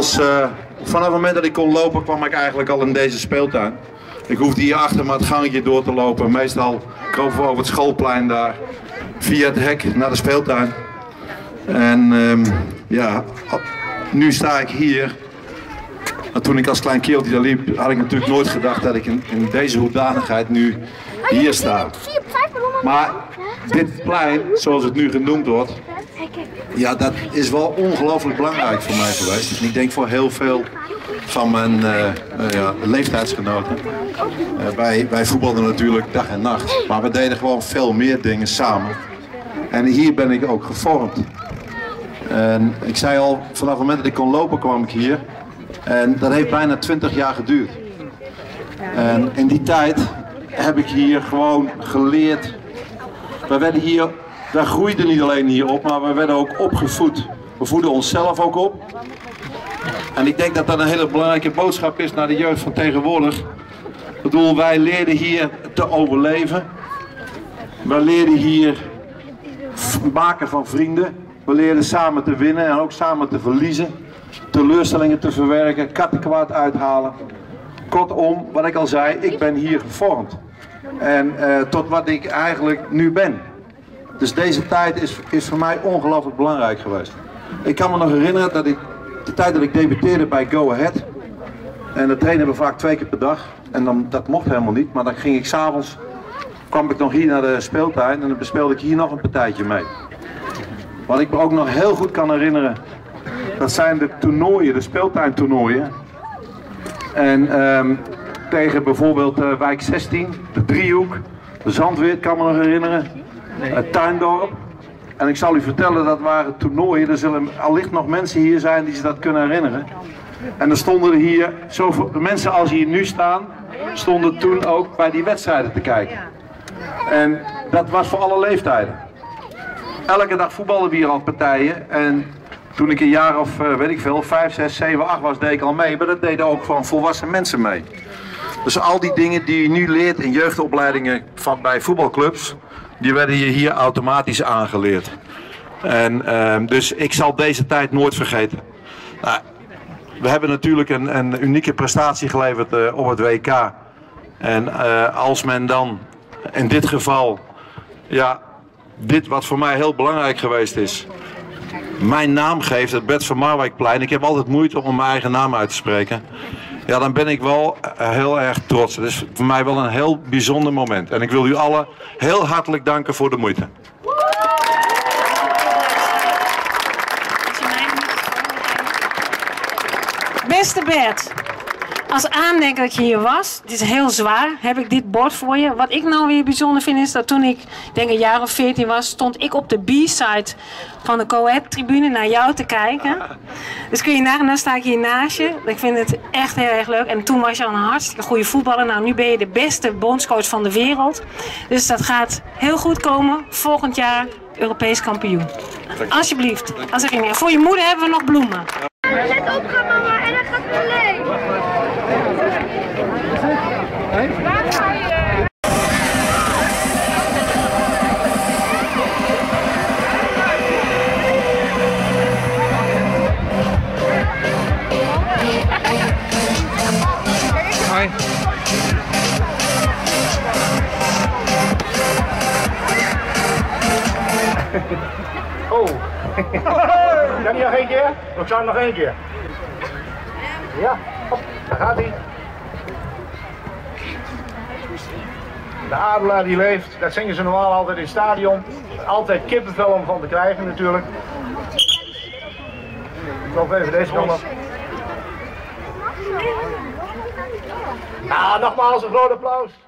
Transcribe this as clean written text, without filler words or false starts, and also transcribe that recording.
Vanaf het moment dat ik kon lopen kwam ik eigenlijk al in deze speeltuin. Ik hoefde hier achter maar het gangetje door te lopen. Meestal kropen we over het schoolplein daar, via het hek naar de speeltuin. En ja, nu sta ik hier. En toen ik als klein keeltje daar liep, had ik natuurlijk nooit gedacht dat ik in deze hoedanigheid nu hier sta. Maar dit plein, zoals het nu genoemd wordt, ja, dat is wel ongelooflijk belangrijk voor mij geweest. En ik denk voor heel veel van mijn leeftijdsgenoten. Wij voetbalden natuurlijk dag en nacht, maar we deden gewoon veel meer dingen samen. En hier ben ik ook gevormd. En ik zei al, vanaf het moment dat ik kon lopen kwam ik hier. En dat heeft bijna 20 jaar geduurd. En in die tijd heb ik hier gewoon geleerd. Wij groeiden niet alleen hier op, maar we werden ook opgevoed. We voeden onszelf ook op. En ik denk dat dat een hele belangrijke boodschap is naar de jeugd van tegenwoordig. Ik bedoel, wij leerden hier te overleven. Wij leerden hier maken van vrienden. We leerden samen te winnen en ook samen te verliezen. Teleurstellingen te verwerken, kattenkwaad uithalen. Kortom, wat ik al zei, ik ben hier gevormd. En tot wat ik eigenlijk nu ben. Dus deze tijd is voor mij ongelooflijk belangrijk geweest. Ik kan me nog herinneren dat de tijd dat ik debuteerde bij Go Ahead. En dat trainen we vaak 2 keer per dag. En dat mocht helemaal niet, maar dan ging ik 's avonds, kwam ik nog hier naar de speeltuin en dan bespeelde ik hier nog een partijtje mee. Wat ik me ook nog heel goed kan herinneren, dat zijn de toernooien, de speeltuintoernooien. En tegen bijvoorbeeld wijk 16, de Driehoek, de Zandweert, kan me nog herinneren, het Tuindorp. En ik zal u vertellen, dat waren toernooien, er zullen allicht nog mensen hier zijn die zich dat kunnen herinneren. En er stonden er hier, zoveel mensen als hier nu staan, stonden toen ook bij die wedstrijden te kijken. En dat was voor alle leeftijden. Elke dag voetballen we hier al partijen en toen ik een jaar of, weet ik veel, 5, 6, 7, 8 was, deed ik al mee, maar dat deden ook gewoon volwassen mensen mee. Dus al die dingen die je nu leert in jeugdopleidingen bij voetbalclubs, die werden je hier automatisch aangeleerd. En dus ik zal deze tijd nooit vergeten. Nou, we hebben natuurlijk een unieke prestatie geleverd op het WK. En als men dan in dit geval, ja, dit wat voor mij heel belangrijk geweest is, mijn naam geeft, het Bert van Marwijkplein. Ik heb altijd moeite om mijn eigen naam uit te spreken. Ja, dan ben ik wel heel erg trots. Het is voor mij wel een heel bijzonder moment. En ik wil u allen heel hartelijk danken voor de moeite. Beste Bert, als aandenken dat je hier was, het is heel zwaar, heb ik dit bord voor je. Wat ik nou weer bijzonder vind is dat toen ik denk een jaar of 14 was, stond ik op de B-side van de Go-Ahead-tribune naar jou te kijken. Dus kun je nagaan, dan sta ik hier naast je. Ik vind het echt heel erg leuk. En toen was je al een hartstikke goede voetballer. Nou, nu ben je de beste bondscoach van de wereld. Dus dat gaat heel goed komen. Volgend jaar Europees kampioen. Alsjeblieft. Als er geen... Voor je moeder hebben we nog bloemen. Zet op, ga mama, en dan gaat het alleen. Waar ga je? Hoi. Oh. Kan hij nog 1 keer? Ik zou nog 1 keer. Ja, hop, daar gaat hij. De adelaar die leeft, dat zingen ze normaal altijd in het stadion. Altijd kippenvel om van te krijgen natuurlijk. Ik loop even deze kant op. Nou, nogmaals een groot applaus.